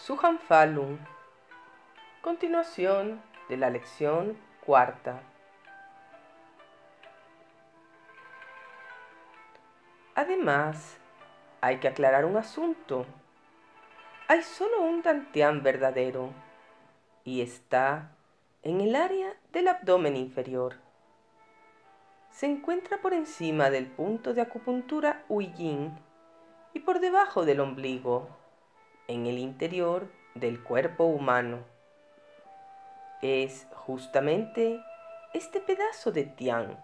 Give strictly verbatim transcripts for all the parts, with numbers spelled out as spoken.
Suhan Falun. Continuación de la lección cuarta. Además, hay que aclarar un asunto. Hay solo un dantian verdadero y está en el área del abdomen inferior. Se encuentra por encima del punto de acupuntura Huiyin y por debajo del ombligo, en el interior del cuerpo humano. Es justamente este pedazo de Tian.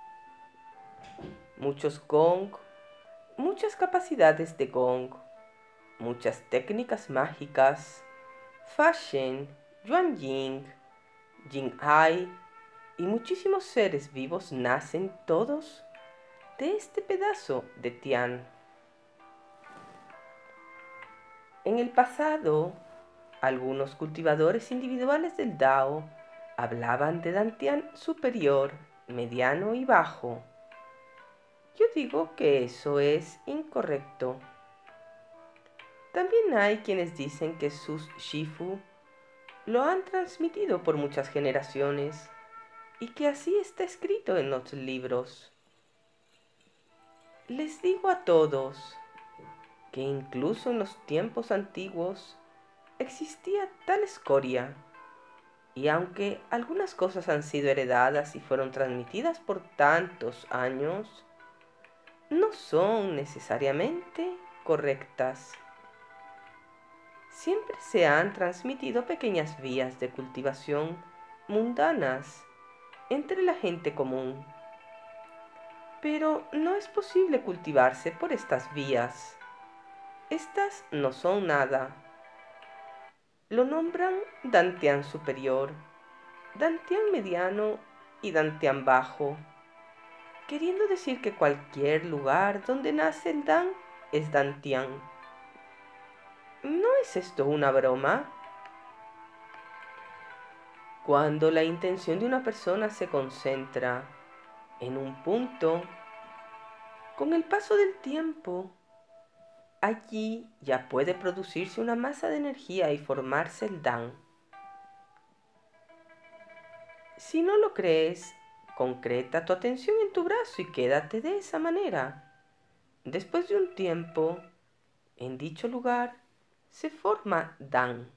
Muchos Gong, muchas capacidades de Gong, muchas técnicas mágicas, Fa Shen, Yuan Ying, Jing Hai y muchísimos seres vivos nacen todos de este pedazo de Tian. En el pasado, algunos cultivadores individuales del Dao hablaban de dantian superior, mediano y bajo. Yo digo que eso es incorrecto. También hay quienes dicen que sus Shifu lo han transmitido por muchas generaciones y que así está escrito en los libros. Les digo a todos que incluso en los tiempos antiguos existía tal escoria, y aunque algunas cosas han sido heredadas y fueron transmitidas por tantos años, no son necesariamente correctas. Siempre se han transmitido pequeñas vías de cultivación mundanas entre la gente común, pero no es posible cultivarse por estas vías. Estas no son nada. Lo nombran dantian superior, dantian mediano y dantian bajo, queriendo decir que cualquier lugar donde nace el dan es dantian. ¿No es esto una broma? Cuando la intención de una persona se concentra en un punto, con el paso del tiempo, allí ya puede producirse una masa de energía y formarse el dan. Si no lo crees, concreta tu atención en tu brazo y quédate de esa manera. Después de un tiempo, en dicho lugar, se forma dan.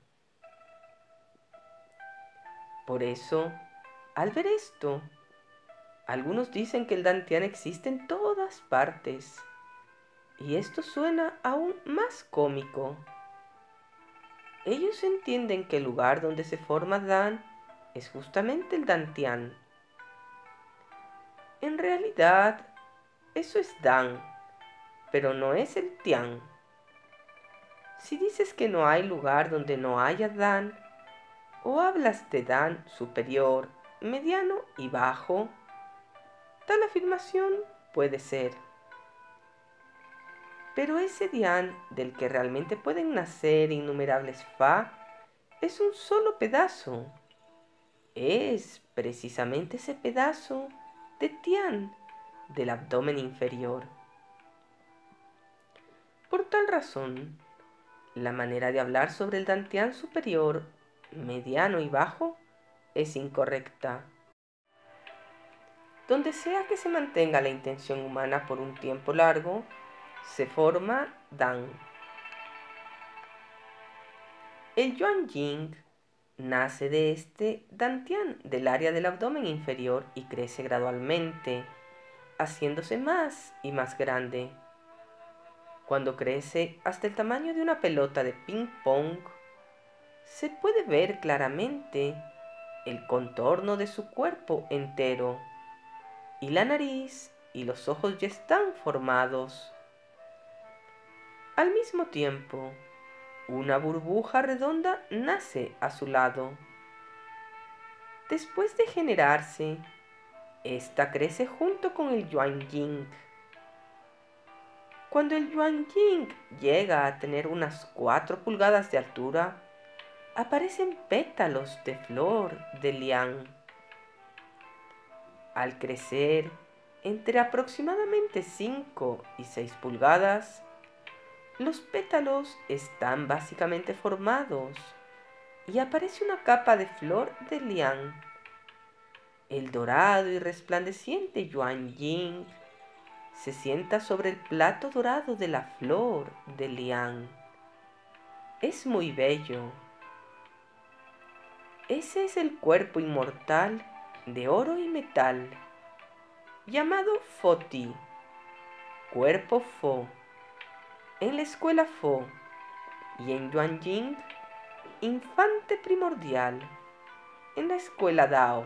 Por eso, al ver esto, algunos dicen que el dantian existe en todas partes, y esto suena aún más cómico. Ellos entienden que el lugar donde se forma dan es justamente el dantian. En realidad, eso es dan, pero no es el tian. Si dices que no hay lugar donde no haya dan, o hablas de dan superior, mediano y bajo, tal afirmación puede ser. Pero ese dian del que realmente pueden nacer innumerables fa es un solo pedazo. Es precisamente ese pedazo de tian del abdomen inferior. Por tal razón, la manera de hablar sobre el dantian superior, mediano y bajo es incorrecta. Donde sea que se mantenga la intención humana por un tiempo largo, se forma dan. El Yuan Ying nace de este dantian del área del abdomen inferior y crece gradualmente, haciéndose más y más grande. Cuando crece hasta el tamaño de una pelota de ping pong, se puede ver claramente el contorno de su cuerpo entero, y la nariz y los ojos ya están formados. Al mismo tiempo, una burbuja redonda nace a su lado. Después de generarse, esta crece junto con el Yuan Ying. Cuando el Yuan Ying llega a tener unas cuatro pulgadas de altura, aparecen pétalos de flor de lián. Al crecer entre aproximadamente cinco y seis pulgadas, Los pétalos están básicamente formados y aparece una capa de flor de lián. El dorado y resplandeciente Yuan Ying se sienta sobre el plato dorado de la flor de lián. Es muy bello. Ese es el cuerpo inmortal de oro y metal, llamado Foti, cuerpo Fo, en la escuela Fo, y en Yuanjing, infante primordial, en la escuela Dao.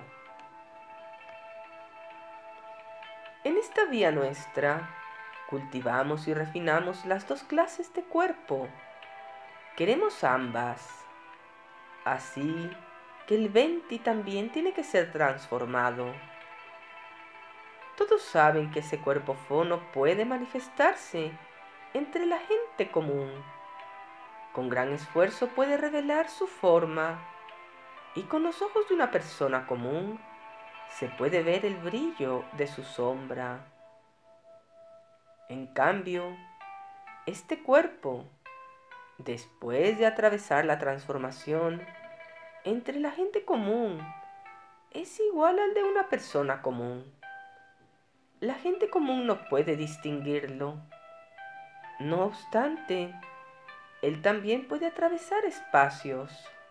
En esta vía nuestra, cultivamos y refinamos las dos clases de cuerpo. Queremos ambas. Así que el Venti también tiene que ser transformado. Todos saben que ese cuerpo Fo no puede manifestarse entre la gente común. Con gran esfuerzo puede revelar su forma, y con los ojos de una persona común se puede ver el brillo de su sombra. En cambio, este cuerpo, después de atravesar la transformación entre la gente común, es igual al de una persona común. La gente común no puede distinguirlo. No obstante, él también puede atravesar espacios.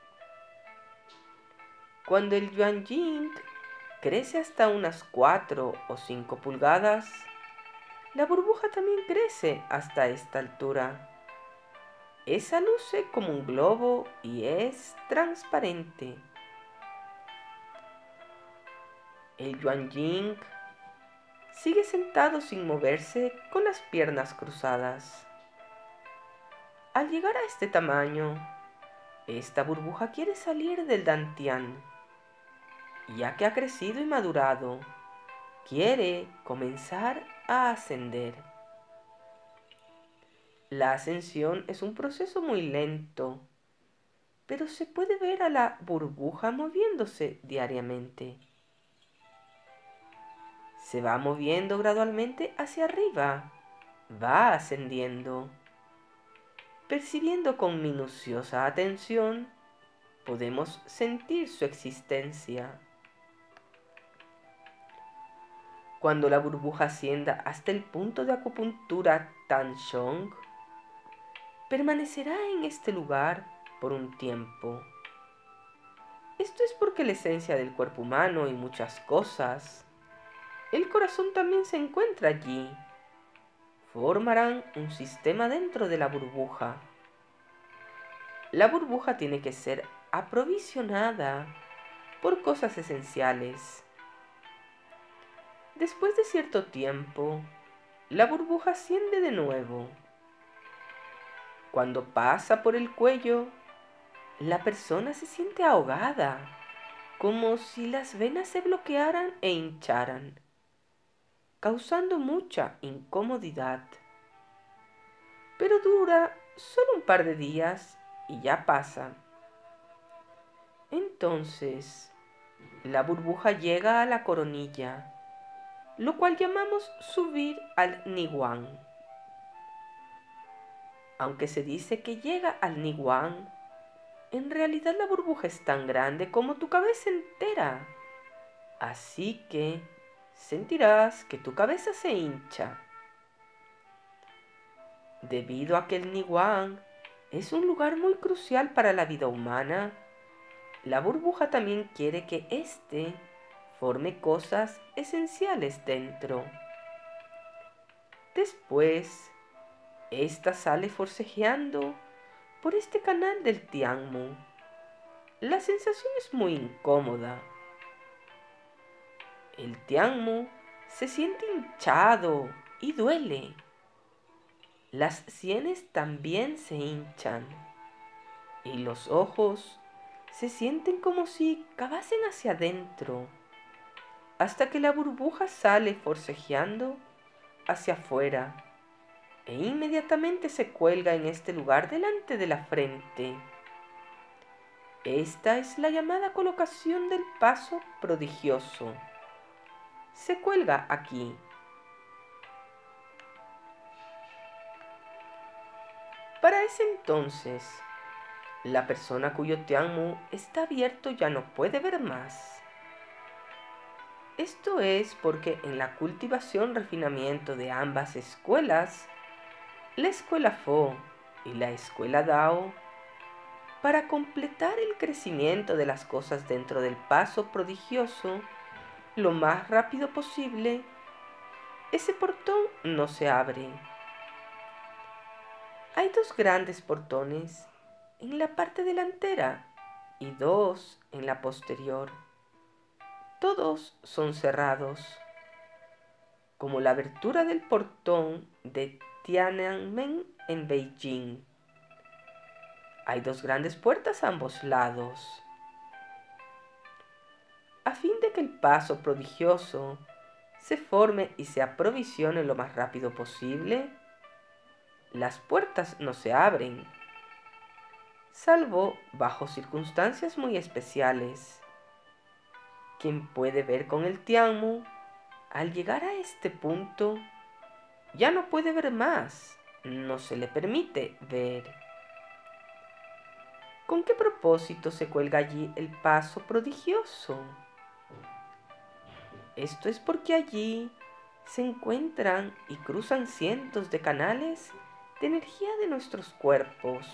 Cuando el Yuanjing crece hasta unas cuatro o cinco pulgadas, la burbuja también crece hasta esta altura. Esa luce como un globo y es transparente. El Yuanjing sigue sentado sin moverse con las piernas cruzadas. Al llegar a este tamaño, esta burbuja quiere salir del Dantian. Ya que ha crecido y madurado, quiere comenzar a ascender. La ascensión es un proceso muy lento, pero se puede ver a la burbuja moviéndose diariamente. Se va moviendo gradualmente hacia arriba, va ascendiendo. Percibiendo con minuciosa atención, podemos sentir su existencia. Cuando la burbuja ascienda hasta el punto de acupuntura Tanshong, permanecerá en este lugar por un tiempo. Esto es porque la esencia del cuerpo humano y muchas cosas, el corazón también se encuentra allí, formarán un sistema dentro de la burbuja. La burbuja tiene que ser aprovisionada por cosas esenciales. Después de cierto tiempo, la burbuja asciende de nuevo. Cuando pasa por el cuello, la persona se siente ahogada, como si las venas se bloquearan e hincharan, causando mucha incomodidad. Pero dura solo un par de días y ya pasa. Entonces, la burbuja llega a la coronilla, lo cual llamamos subir al Niwan. Aunque se dice que llega al Niwan, en realidad la burbuja es tan grande como tu cabeza entera. Así que sentirás que tu cabeza se hincha. Debido a que el Niwan es un lugar muy crucial para la vida humana, la burbuja también quiere que éste forme cosas esenciales dentro. Después, ésta sale forcejeando por este canal del Tianmu. La sensación es muy incómoda. El Tianmu se siente hinchado y duele. Las sienes también se hinchan y los ojos se sienten como si cavasen hacia adentro, hasta que la burbuja sale forcejeando hacia afuera e inmediatamente se cuelga en este lugar delante de la frente. Esta es la llamada colocación del paso prodigioso. Se cuelga aquí. Para ese entonces, la persona cuyo Tianmu está abierto ya no puede ver más. Esto es porque en la cultivación-refinamiento de ambas escuelas, la escuela Fo y la escuela Dao, para completar el crecimiento de las cosas dentro del paso prodigioso lo más rápido posible, ese portón no se abre. Hay dos grandes portones en la parte delantera y dos en la posterior. Todos son cerrados, como la abertura del portón de Tiananmen en Beijing. Hay dos grandes puertas a ambos lados. A fin de que el paso prodigioso se forme y se aprovisione lo más rápido posible, las puertas no se abren, salvo bajo circunstancias muy especiales. Quien puede ver con el Tianmu, al llegar a este punto, ya no puede ver más, no se le permite ver. ¿Con qué propósito se cuelga allí el paso prodigioso? Esto es porque allí se encuentran y cruzan cientos de canales de energía de nuestros cuerpos.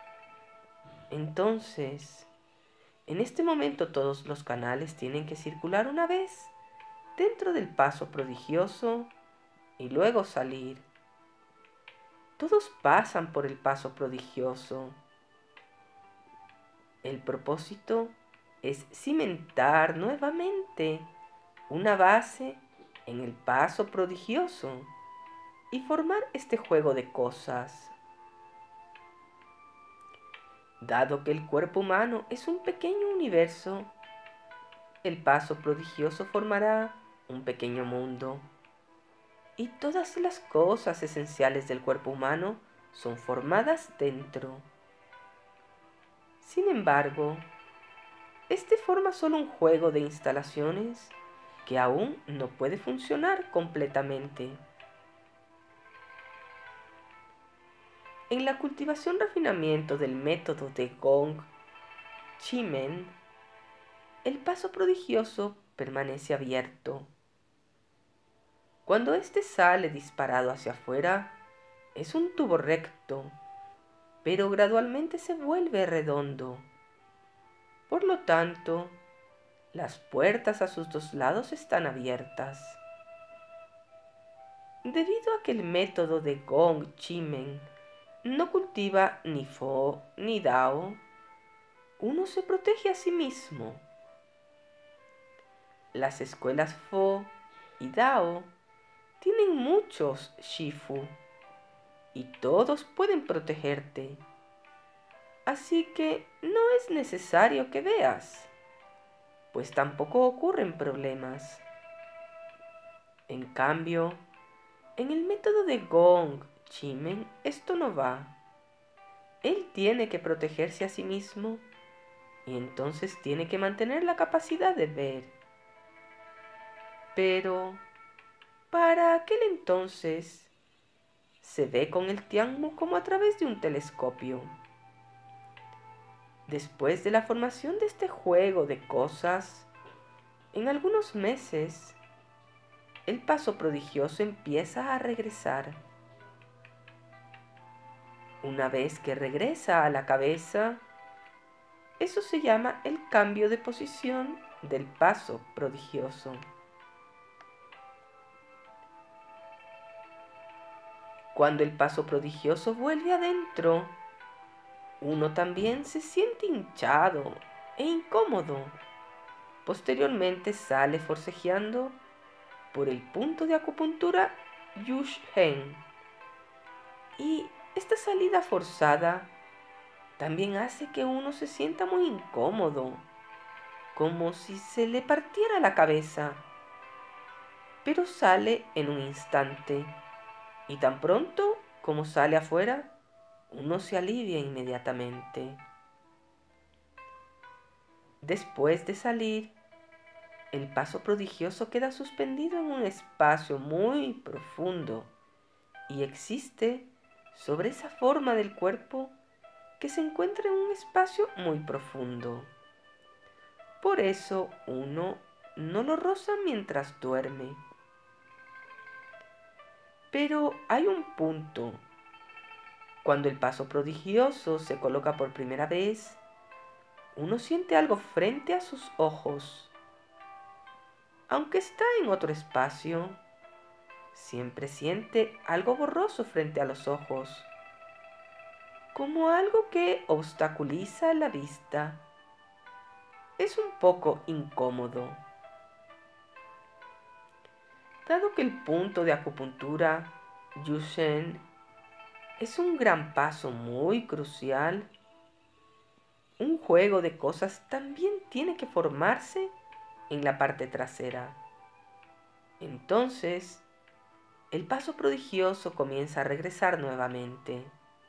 Entonces, en este momento todos los canales tienen que circular una vez dentro del paso prodigioso y luego salir. Todos pasan por el paso prodigioso. El propósito es cimentar nuevamente una base en el paso prodigioso y formar este juego de cosas. Dado que el cuerpo humano es un pequeño universo, el paso prodigioso formará un pequeño mundo. Y todas las cosas esenciales del cuerpo humano son formadas dentro. Sin embargo, este forma solo un juego de instalaciones que aún no puede funcionar completamente. En la cultivación-refinamiento del método de Gong Chimen, el paso prodigioso permanece abierto. Cuando éste sale disparado hacia afuera, es un tubo recto, pero gradualmente se vuelve redondo. Por lo tanto, las puertas a sus dos lados están abiertas. Debido a que el método de Gong Chimen no cultiva ni Fo ni Dao, uno se protege a sí mismo. Las escuelas Fo y Dao tienen muchos Shifu y todos pueden protegerte. Así que no es necesario que veas, pues tampoco ocurren problemas. En cambio, en el método de Gong Chimen esto no va. Él tiene que protegerse a sí mismo y entonces tiene que mantener la capacidad de ver. Pero, para aquel entonces, se ve con el Tianmu como a través de un telescopio. Después de la formación de este juego de cosas, en algunos meses, el paso prodigioso empieza a regresar. Una vez que regresa a la cabeza, eso se llama el cambio de posición del paso prodigioso. Cuando el paso prodigioso vuelve adentro, uno también se siente hinchado e incómodo. Posteriormente sale forcejeando por el punto de acupuntura Yusheng. Y esta salida forzada también hace que uno se sienta muy incómodo, como si se le partiera la cabeza. Pero sale en un instante, y tan pronto como sale afuera, uno se alivia inmediatamente. Después de salir, el paso prodigioso queda suspendido en un espacio muy profundo y existe sobre esa forma del cuerpo que se encuentra en un espacio muy profundo. Por eso uno no lo roza mientras duerme. Pero hay un punto. Cuando el paso prodigioso se coloca por primera vez, uno siente algo frente a sus ojos. Aunque está en otro espacio, siempre siente algo borroso frente a los ojos, como algo que obstaculiza la vista. Es un poco incómodo. Dado que el punto de acupuntura Yushen es un gran paso muy crucial, un juego de cosas también tiene que formarse en la parte trasera. Entonces, el paso prodigioso comienza a regresar nuevamente.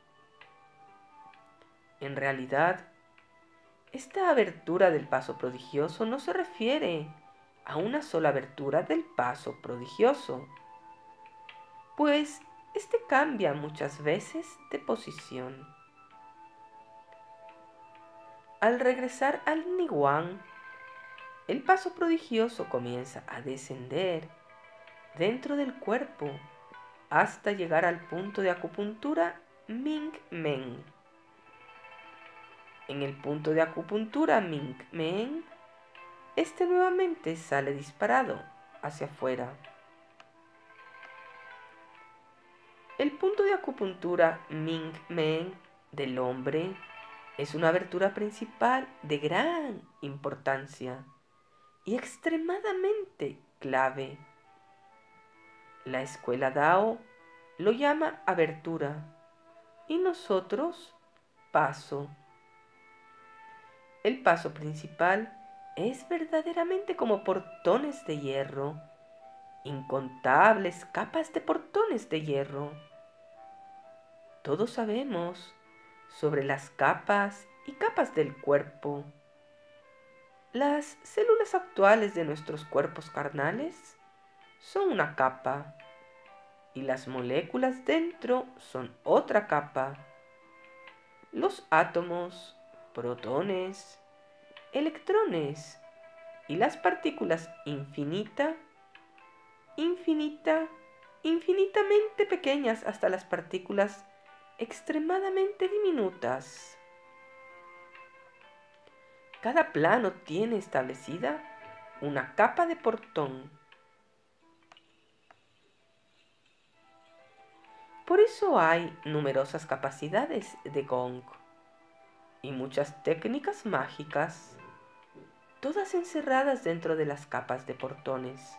En realidad, esta abertura del paso prodigioso no se refiere a una sola abertura del paso prodigioso, pues este cambia muchas veces de posición. Al regresar al Niwan, el paso prodigioso comienza a descender dentro del cuerpo hasta llegar al punto de acupuntura Ming Men. En el punto de acupuntura Ming Men, este nuevamente sale disparado hacia afuera. El punto de acupuntura Ming Men del hombre es una abertura principal de gran importancia y extremadamente clave. La escuela Dao lo llama abertura y nosotros paso. El paso principal es verdaderamente como portones de hierro, incontables capas de portones de hierro. Todos sabemos sobre las capas y capas del cuerpo. Las células actuales de nuestros cuerpos carnales son una capa y las moléculas dentro son otra capa. Los átomos, protones, electrones y las partículas infinita, infinita, infinitamente pequeñas hasta las partículas extremadamente diminutas. Cada plano tiene establecida una capa de portón. Por eso hay numerosas capacidades de gong y muchas técnicas mágicas, todas encerradas dentro de las capas de portones.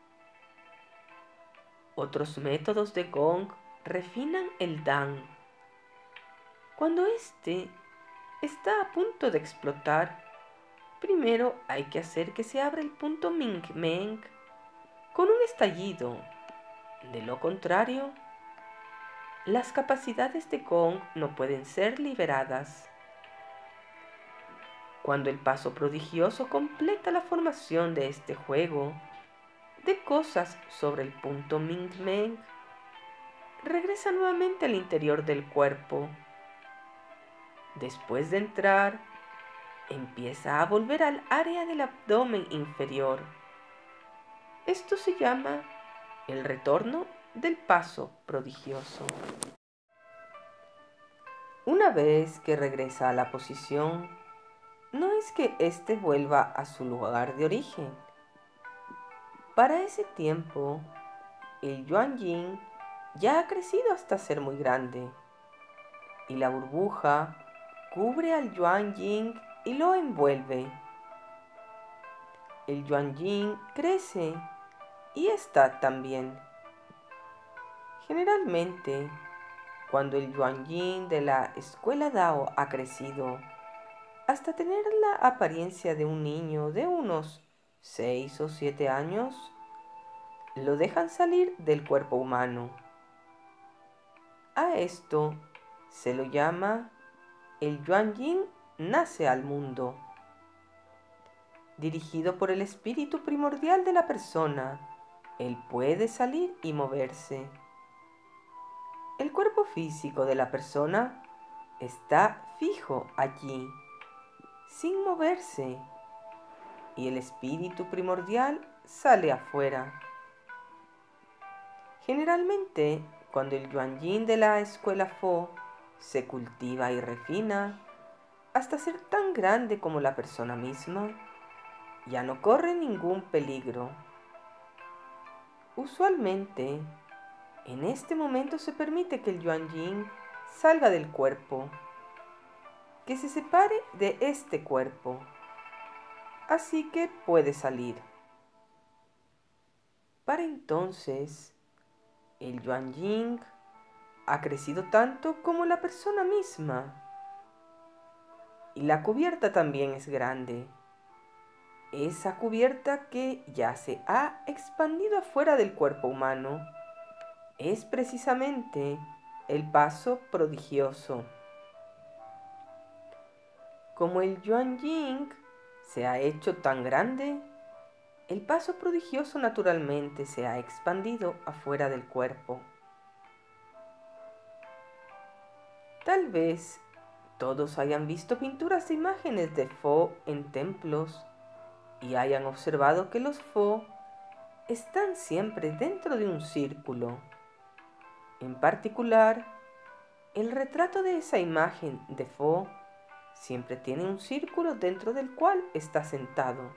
Otros métodos de gong refinan el dan. Cuando éste está a punto de explotar, primero hay que hacer que se abra el punto Ming Men con un estallido. De lo contrario, las capacidades de gong no pueden ser liberadas. Cuando el paso prodigioso completa la formación de este juego de cosas sobre el punto Ming Men, regresa nuevamente al interior del cuerpo. Después de entrar, empieza a volver al área del abdomen inferior. Esto se llama el retorno del paso prodigioso. Una vez que regresa a la posición, no es que éste vuelva a su lugar de origen. Para ese tiempo, el Yuanjing ya ha crecido hasta ser muy grande, y la burbuja cubre al Yuanjing y lo envuelve. El Yuanjing crece y está también. Generalmente, cuando el Yuanjing de la escuela Dao ha crecido hasta tener la apariencia de un niño de unos seis o siete años, lo dejan salir del cuerpo humano. A esto se lo llama el Yuanjing nace al mundo. Dirigido por el espíritu primordial de la persona, él puede salir y moverse. El cuerpo físico de la persona está fijo allí, sin moverse, y el espíritu primordial sale afuera. Generalmente, cuando el Yuanjin de la escuela Fo se cultiva y refina hasta ser tan grande como la persona misma, ya no corre ningún peligro. Usualmente, en este momento se permite que el Yuanjin salga del cuerpo, que se separe de este cuerpo, así que puede salir. Para entonces, el Yuanjin ha crecido tanto como la persona misma, y la cubierta también es grande. Esa cubierta que ya se ha expandido afuera del cuerpo humano es precisamente el paso prodigioso. Como el Yuanjing se ha hecho tan grande, el paso prodigioso naturalmente se ha expandido afuera del cuerpo. Tal vez todos hayan visto pinturas de imágenes de Fo en templos y hayan observado que los Fo están siempre dentro de un círculo. En particular, el retrato de esa imagen de Fo siempre tiene un círculo dentro del cual está sentado.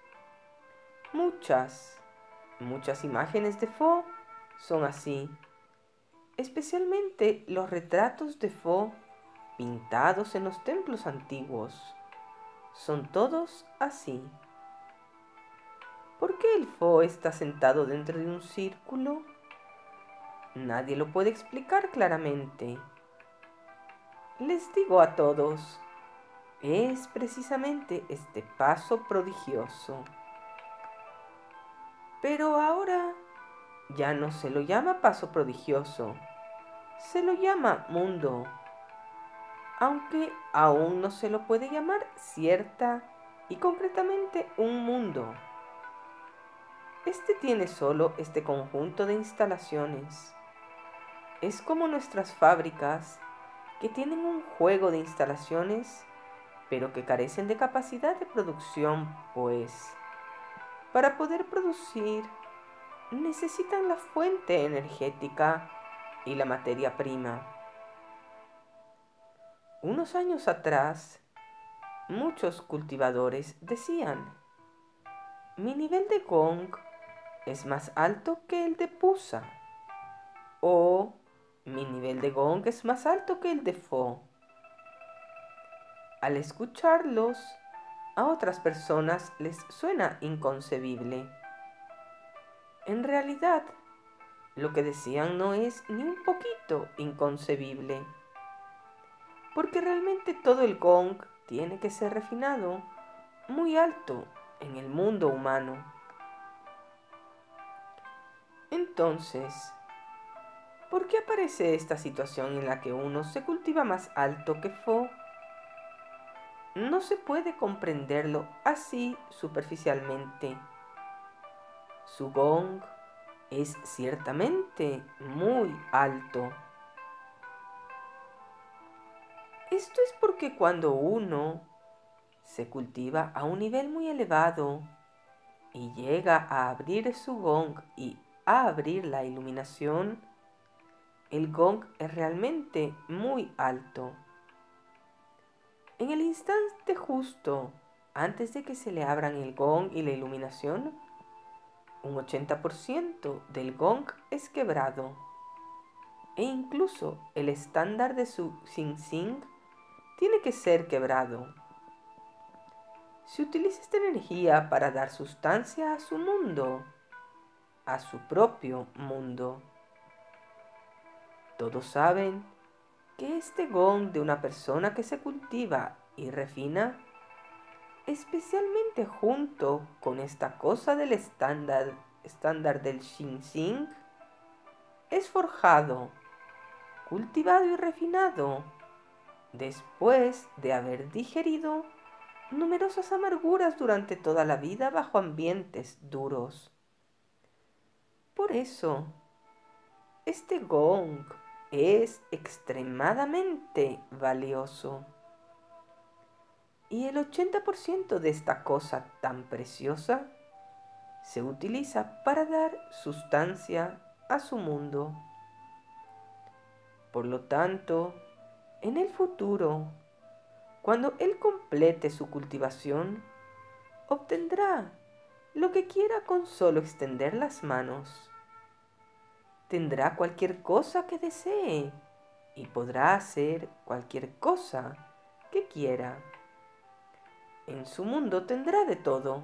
Muchas, muchas imágenes de Fo son así, especialmente los retratos de Fo pintados en los templos antiguos. Son todos así. ¿Por qué el Fo está sentado dentro de un círculo? Nadie lo puede explicar claramente. Les digo a todos, es precisamente este paso prodigioso. Pero ahora ya no se lo llama paso prodigioso, se lo llama mundo, aunque aún no se lo puede llamar cierta y concretamente un mundo. Este tiene solo este conjunto de instalaciones. Es como nuestras fábricas, que tienen un juego de instalaciones, pero que carecen de capacidad de producción, pues para poder producir necesitan la fuente energética y la materia prima. Unos años atrás, muchos cultivadores decían: mi nivel de gong es más alto que el de pusa, o mi nivel de gong es más alto que el de Fo. Al escucharlos, a otras personas les suena inconcebible. En realidad, lo que decían no es ni un poquito inconcebible, porque realmente todo el gong tiene que ser refinado muy alto en el mundo humano. Entonces, ¿por qué aparece esta situación en la que uno se cultiva más alto que Fo? No se puede comprenderlo así superficialmente. Su gong es ciertamente muy alto. Esto es porque cuando uno se cultiva a un nivel muy elevado y llega a abrir su gong y a abrir la iluminación, el gong es realmente muy alto. En el instante justo antes de que se le abran el gong y la iluminación, un ochenta por ciento del gong es quebrado, e incluso el estándar de su Xing Xing tiene que ser quebrado. Se utiliza esta energía para dar sustancia a su mundo, a su propio mundo. Todos saben que este gong de una persona que se cultiva y refina, especialmente junto con esta cosa del estándar, estándar del Xing Xing, es forjado, cultivado y refinado después de haber digerido numerosas amarguras durante toda la vida bajo ambientes duros. Por eso, este gong es extremadamente valioso. Y el ochenta por ciento de esta cosa tan preciosa se utiliza para dar sustancia a su mundo. Por lo tanto, en el futuro, cuando él complete su cultivación, obtendrá lo que quiera con solo extender las manos. Tendrá cualquier cosa que desee y podrá hacer cualquier cosa que quiera. En su mundo tendrá de todo.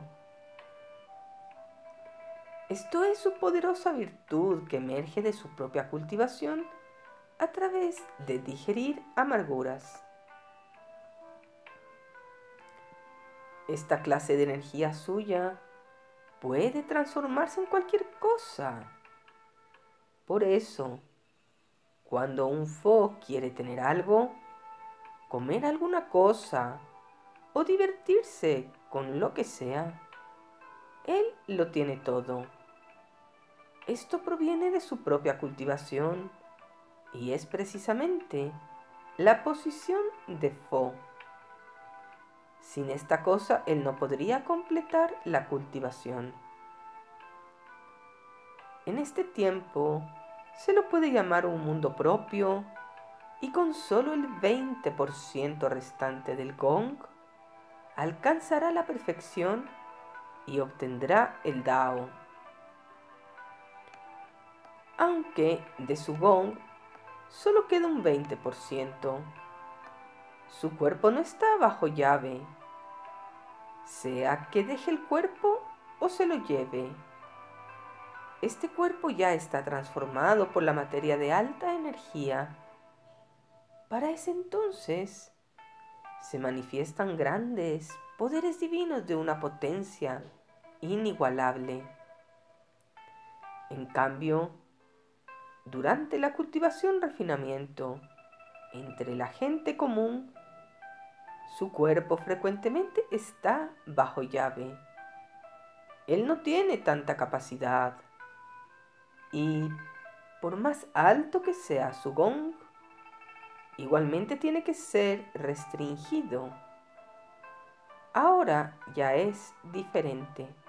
Esto es su poderosa virtud que emerge de su propia cultivación a través de digerir amarguras. Esta clase de energía suya puede transformarse en cualquier cosa. Por eso, cuando un Fo quiere tener algo, comer alguna cosa o divertirse con lo que sea, él lo tiene todo. Esto proviene de su propia cultivación y es precisamente la posición de Fo. Sin esta cosa, él no podría completar la cultivación. En este tiempo, se lo puede llamar un mundo propio y con solo el veinte por ciento restante del Gong, alcanzará la perfección y obtendrá el Dao. Aunque de su Gong solo queda un veinte por ciento, su cuerpo no está bajo llave, sea que deje el cuerpo o se lo lleve. Este cuerpo ya está transformado por la materia de alta energía. Para ese entonces se manifiestan grandes poderes divinos de una potencia inigualable. En cambio, durante la cultivación-refinamiento entre la gente común, su cuerpo frecuentemente está bajo llave. Él no tiene tanta capacidad y, por más alto que sea su gong, igualmente tiene que ser restringido. Ahora ya es diferente.